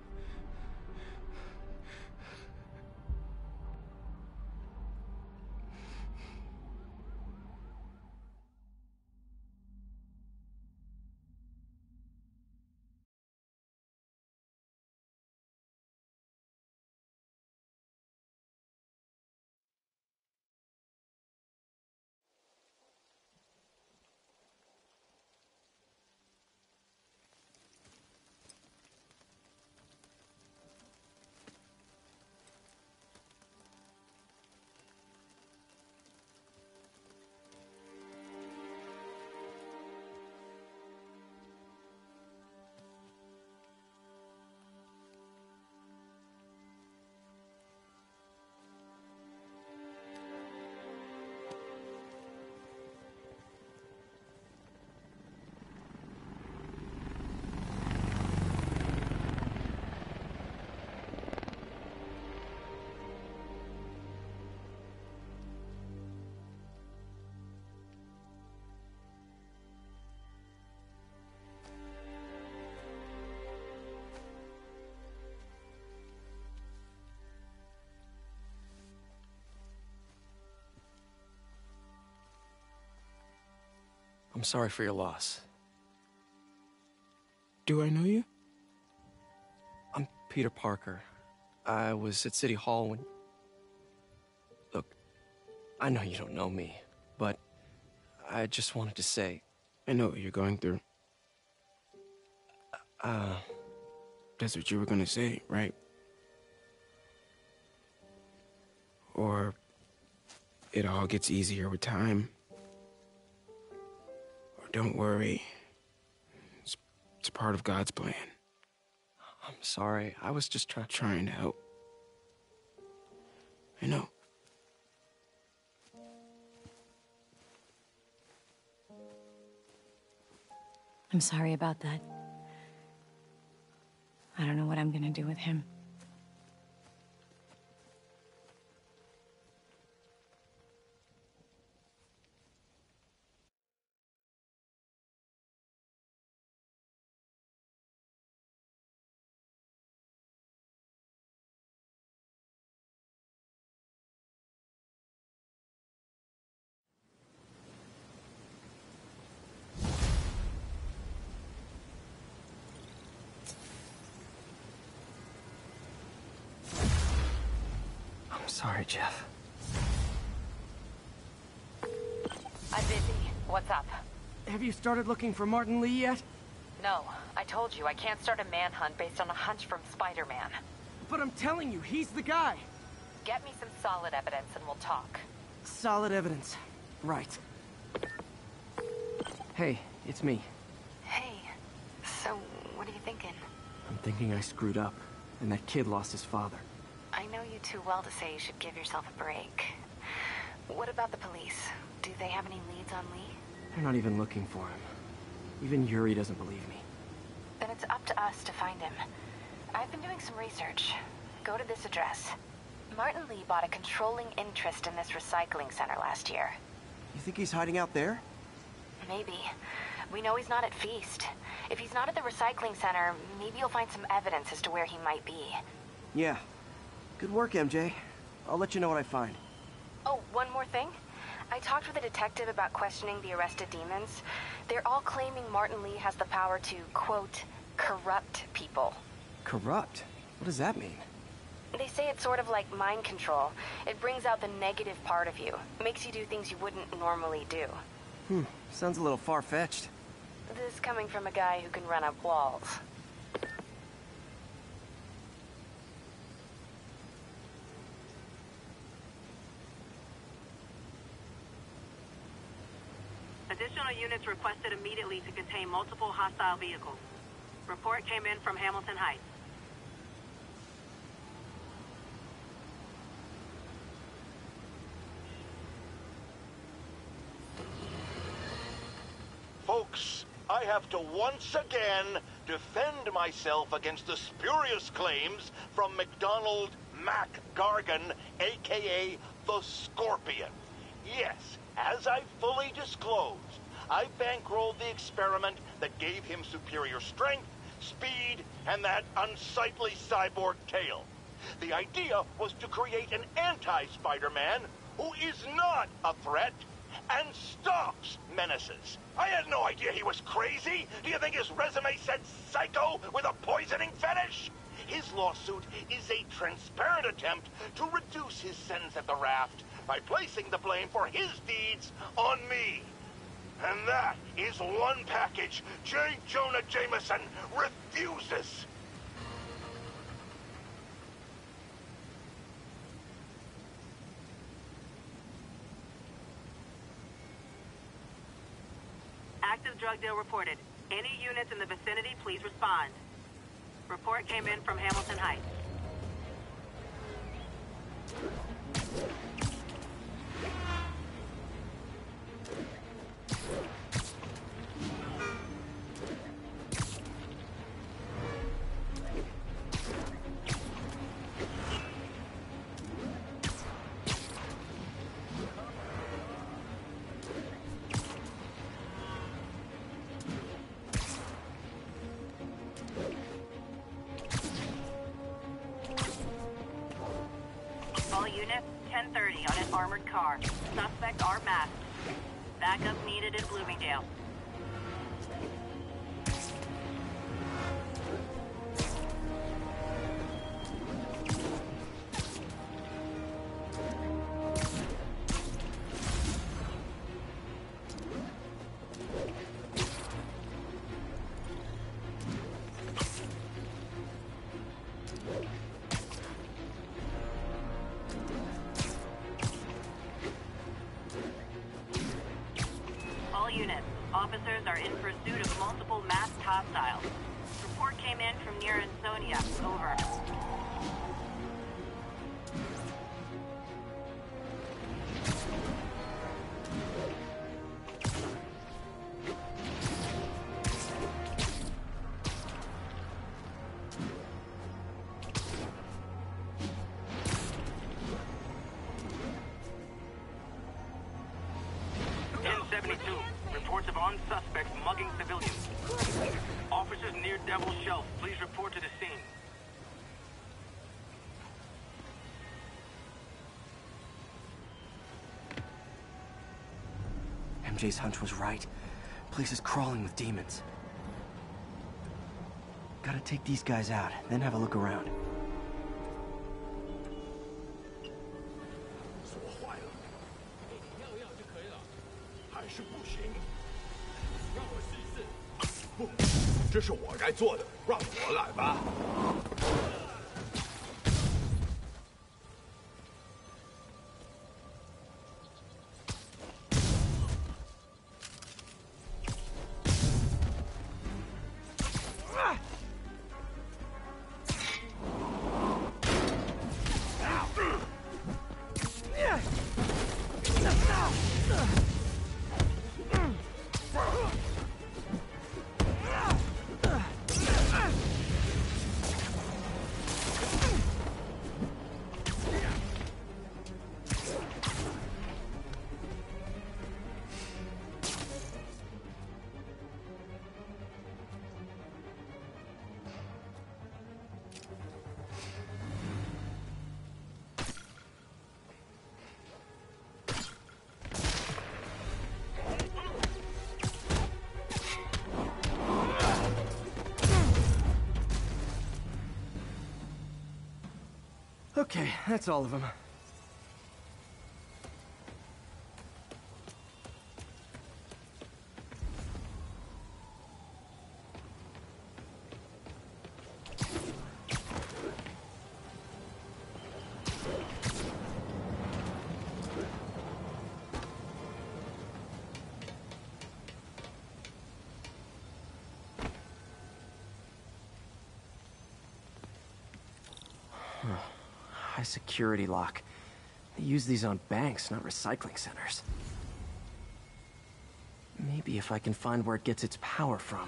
I'm sorry for your loss. Do I know you? I'm Peter Parker. I was at City Hall when... Look, I know you don't know me, but I just wanted to say... I know what you're going through. Uh... That's what you were gonna say, right? Or it all gets easier with time. Or don't worry. It's, it's part of God's plan. I'm sorry. I was just trying... Trying to help. I know. I'm sorry about that. I don't know what I'm gonna do with him. I'm sorry, Jeff. I'm busy. What's up? Have you started looking for Martin Lee yet? No, I told you I can't start a manhunt based on a hunch from Spider-Man. But I'm telling you, he's the guy. Get me some solid evidence and we'll talk. Solid evidence. Right. Hey, it's me. Hey, so what are you thinking? I'm thinking I screwed up, and that kid lost his father. I know you too well to say you should give yourself a break. What about the police? Do they have any leads on Lee? They're not even looking for him. Even Yuri doesn't believe me. Then it's up to us to find him. I've been doing some research. Go to this address. Martin Lee bought a controlling interest in this recycling center last year. You think he's hiding out there? Maybe. We know he's not at Feast. If he's not at the recycling center, maybe you'll find some evidence as to where he might be. Yeah. Good work, M J. I'll let you know what I find. Oh, one more thing. I talked with a detective about questioning the arrested demons. They're all claiming Martin Lee has the power to, quote, corrupt people. Corrupt? What does that mean? They say it's sort of like mind control. It brings out the negative part of you. Makes you do things you wouldn't normally do. Hmm, sounds a little far-fetched. This coming from a guy who can run up walls. Additional units requested immediately to contain multiple hostile vehicles. Report came in from Hamilton Heights. Folks, I have to once again defend myself against the spurious claims from McDonald Mac Gargan, a k a the Scorpion. Yes, as I fully disclosed, I bankrolled the experiment that gave him superior strength, speed, and that unsightly cyborg tail. The idea was to create an anti-Spider-Man who is not a threat and stops menaces. I had no idea he was crazy. Do you think his resume said psycho with a poisoning fetish? His lawsuit is a transparent attempt to reduce his sentence at the raft by placing the blame for his deeds on me. And that is one package J. Jonah Jameson refuses. Active drug deal reported. Any units in the vicinity, please respond. Report came in from Hamilton Heights. All units, ten thirty on an armored car. Suspects are masked. Backup needed in Bloomingdale. pursuit of multiple masked hostiles. Report came in from near Ansonia. Over. ten seventy-two. Reports of armed suspects mugging civilians. Officers near Devil's Shelf, please report to the scene. M J's hunch was right. Place is crawling with demons. Gotta take these guys out, then have a look around. 锁坏了，要要就可以了，还是不行。让我试一试。不，这是我该做的，让我来吧。 Okay, that's all of them. High security lock. They use these on banks, not recycling centers. Maybe if I can find where it gets its power from.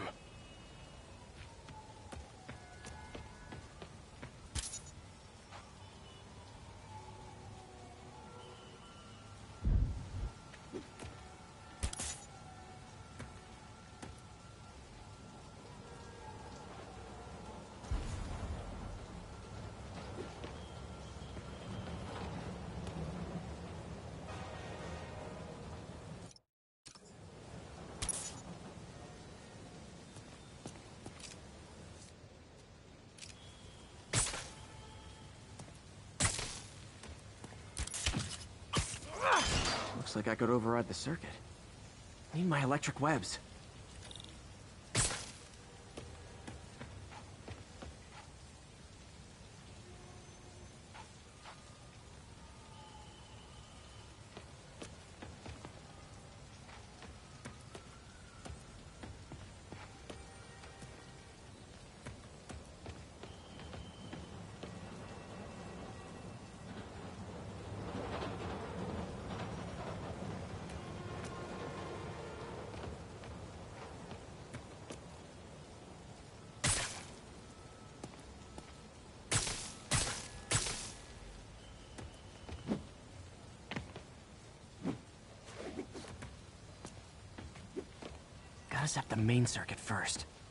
Looks like I could override the circuit. Need my electric webs. Gotta zap the main circuit first.